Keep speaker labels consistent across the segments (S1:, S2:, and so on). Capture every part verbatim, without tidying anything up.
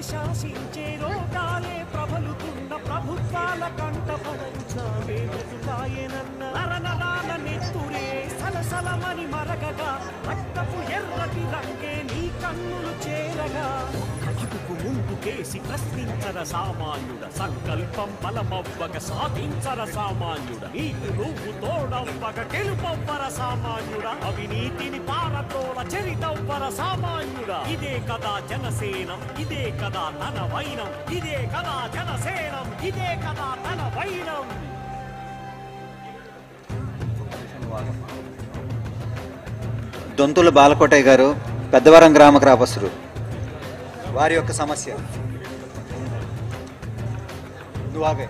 S1: శాసించే రోగాలే ప్రబలుతున్న ప్రభుత్వాల కంటపడంచావే బ్రతుకాయనన్న నరనరాల నెత్తురే సలసలమని మరగగా రక్తపు ఎర్రటి రంగే నీ కన్నులు చేరగా అటుకు ముందుకేసి ప్రశ్నించర సామాన్యుడ సంకల్పం బలమవ్వగ సాధించర సామాన్యుడ నీకు నువ్వు తోడవ్వగ గెలుపవ్వర సామాన్యుడ అవినీతిని పారతోడ చరితవ్వర సామాన్యుడ ఇదే కదా జనసేనం ఇదే కదా తన వైనం ఇదే కదా జనసేనం ఇదే కదా తన వైనం.
S2: దొంతుల బాలకోటయ్య గారు పెద్దవరం గ్రామ గ్రామస్తులు, వారి యొక్క సమస్య. నువ్వాగే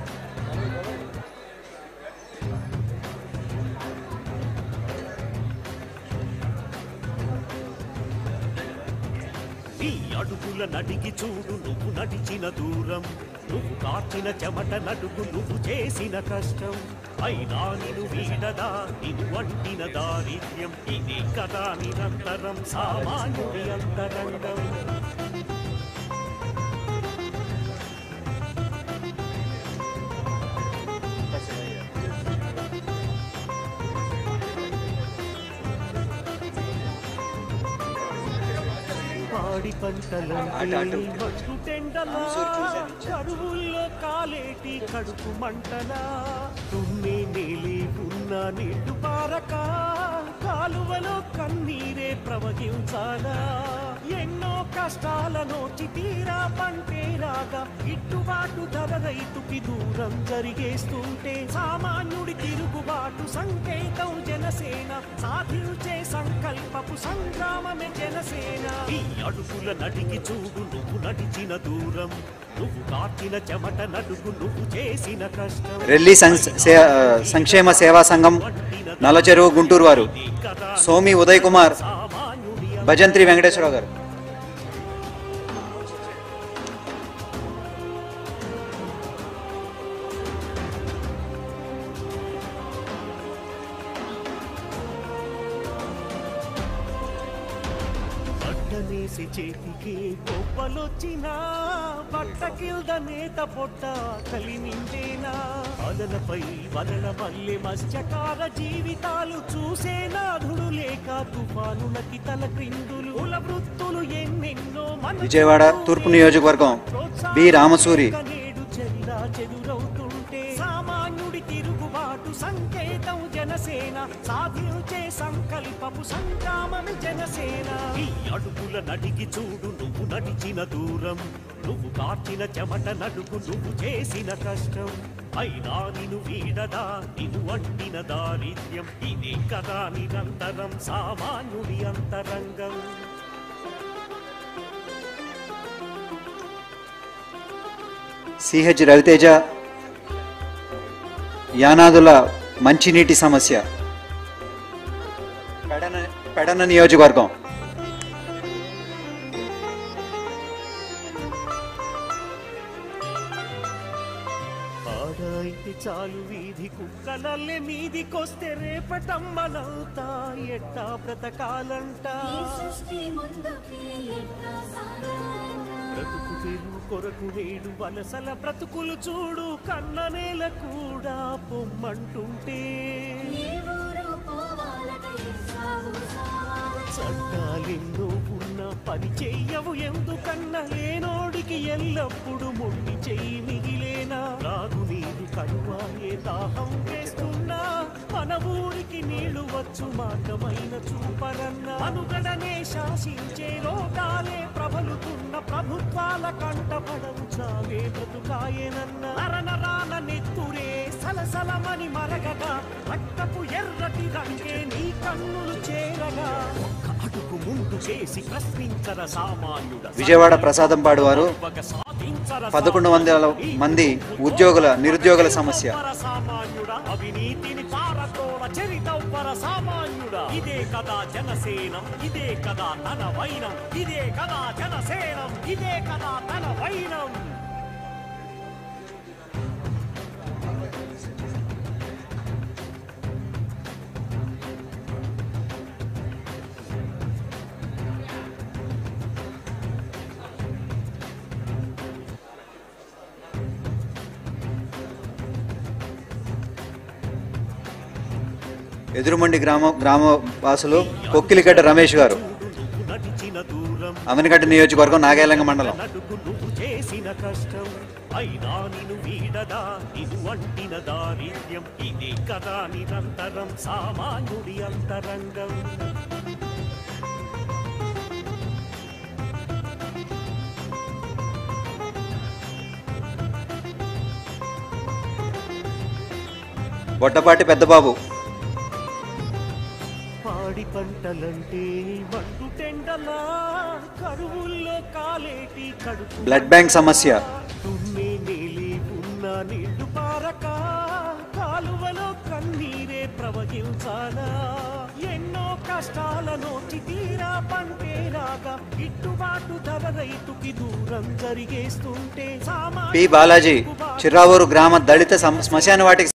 S1: నీ అడుగుల నడిగి చూడు నువ్వు నడిచిన దూరం నువ్వు కాచిన చెమట నడుగు నువ్వు చేసిన కష్టం అయినా నిన్ను వీడదా నిన్ను వంటిన దారిద్ర్యం ఇది కదా నిరంతరం సామాన్యుడి అంతరంగం. పాడి పంటలంటే టెండలా కరువుల్లో కాలేటి కడుపు మంటలా తుమ్మే నేలే ఉన్న నీళ్లు పారక కాలువలో కన్నీరే ప్రవహించాలా ఎన్నో కష్టాల నోచి తీరా పంటే రాగా గిట్టుబాటు ధర రైతుకి దూరం జరిగేస్తుంటే సామాన్యుడి తిరుగుబాటు సంకేతం జనసేన సాధించే సంకల్పపు సంగ్రామమే జనసేన. ఈ అడుగుల నడిగి చూడు నువ్వు నడిచిన దూరం నువ్వు కాచిన చెమట నడుగు నువ్వు చేసిన కష్టం.
S2: రెల్లి సంక్షేమ సేవా సంఘం నల్లచెరువు గుంటూరు వారు సోమి ఉదయ్ కుమార్, భజంత్రి వెంకటేశ్వరరావు గారు.
S1: బట్టనేసి చేతికి కొప్పలొచ్చినా బట్ట కింద నేత పొట్ట కలిమిందేనా అదనపై వదల మల్లె మత్స్యకార జీవితాలు చూసే నాథుడు లేక తుఫానులకి తల క్రిందులు కుల వృత్తులు ఎన్నెన్నో
S2: విజయవాడ తూర్పు నియోజకవర్గం బి రామసూరి
S1: నేడు చెల్లా చెదురవుతుంటే సామాన్యుడి తిరుగుబాటు సంకేతం జనసేన సాధించే సంకల్పపు సంగ్రామం జనసేన. ఈ అడుగుల నడిగి చూడు నువ్వు నడిచిన దూరం నువ్వు కాచిన చెమట నడుగు నువ్వు చేసిన కష్టం అయినా నిన్ను వీడదా నిన్ను వండిన దారిద్ర్యం ఇదే కదా నిరంతరం సామాన్యుడి అంతరంగం.
S2: సిహెచ్ రవితేజ యానాదుల మంచినీటి సమస్య, పెడన పెడన నియోజకవర్గం.
S1: ఆడైతే చాలు వీధి కుక్కలల్లే మీదికొస్తే రేపటమ్మలంతా ఎట్టా బ్రతకాలంట బ్రతుకు తెరువు కొరకు నేడు వలసల బ్రతుకులు చూడు కన్న నేల కూడా పొమ్మంటుంటే చట్టాలెన్నో ఉన్న పని చెయ్యవు ఎందుకన్నా లేనోడికి ఎల్లప్పుడు మొండి చెయ్యి మిగిలేనా రాదు నీరు కరువాయే దాహం వేస్తున్నా మన ఊరికి నీళ్లు వచ్చు మార్గమైన చూపరన్న అనుగడనే శాసించే లోకాలే ప్రబలుతున్న ప్రభుత్వాల కంటపడవు చావే బ్రతుకాయనన్న నరనరాల నెత్తురే సలసలమని మరగగా రక్తపు ఎర్రటి రంగే నీ కన్నులు చేరగా అటుకు ముందు చేసి ప్రశ్నించర సామాన్యుడ.
S2: విజయవాడ ప్రసాదంపాడు వారు పదకొండు వందల మంది ఉద్యోగుల నిరుద్యోగుల సమస్య.
S1: అవినీతిని పారతోడ చరితవ్వర సామాన్యుడ ఇదే కదా జనసేనం ఇదే కదా తన వైనం ఇదే కదా జనసేనం ఇదే కదా తన వైనం.
S2: ఎదురుమండి గ్రామ గ్రామ వాసులు కొక్కిలిగడ్డ రమేష్ గారు,
S1: నడిచిన దూరం
S2: అమనగడ్డ నియోజకవర్గం, నాగాలంగ మండలం.
S1: నడుకు నువ్వు చేసిన కష్టం అయినా నిన్ను వీడదా నిన్ను వంటిన దారిద్ర్యం ఇదే కదా నిరంతరం సామాన్యుడి అంతరంగం.
S2: బొట్టపాటి పెద్దబాబు,
S1: పాడి పంటలంటే మండు టెండలా కరువుల్లో కాలేటి కడుపు
S2: బ్లడ్ బ్యాంక్ సమస్య,
S1: దున్నే నేలి ఉన్న నీళ్లు పారక కాలువలో కన్నీరే ప్రవహించాలా ఎన్నో కష్టాల నోచి తీరా పంటేలాగా గిట్టుబాటు ధర రైతుకి దూరం జరిగేస్తుంటే
S2: పి బాలాజీ, చిర్రావూరు గ్రామ దళిత సం- శ్మశాన వాటికి